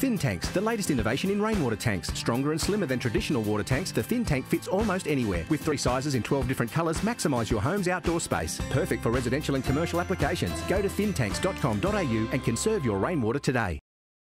Thintanks, the latest innovation in rainwater tanks. Stronger and slimmer than traditional water tanks, the thin tank fits almost anywhere. With 3 sizes in 12 different colours, maximise your home's outdoor space. Perfect for residential and commercial applications. Go to thintanks.com.au and conserve your rainwater today.